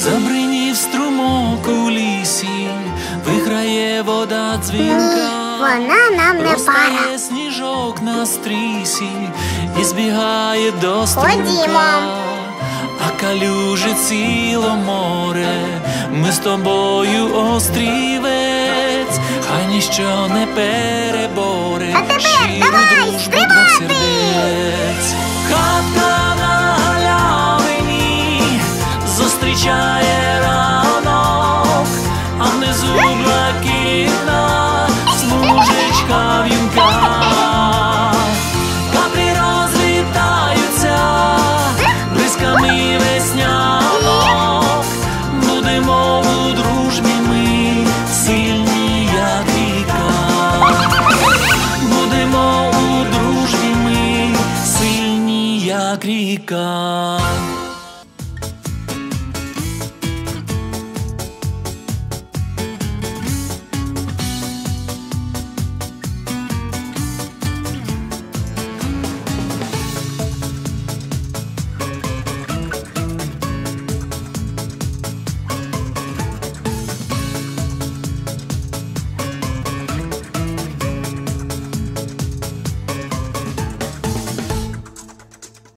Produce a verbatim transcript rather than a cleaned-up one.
Забринів струмок у лісі, виграє вода дзвінка. Вона нам не пара. Розтає сніжок на стрісі і збігає до струмка. Ходімо. А калюжі ціло море, ми з тобою острівець, хай ніщо не переборе. А тепер щиру давай дружбу стрибати! двох сердець. Хатка на галявині зустрічає ранок, а внизу блакитна смужечка вінка. Каплі розлітаються бризками веснянок, будемо у дружбі ми сильні, як ріка. Будемо у дружбі ми сильні, як ріка.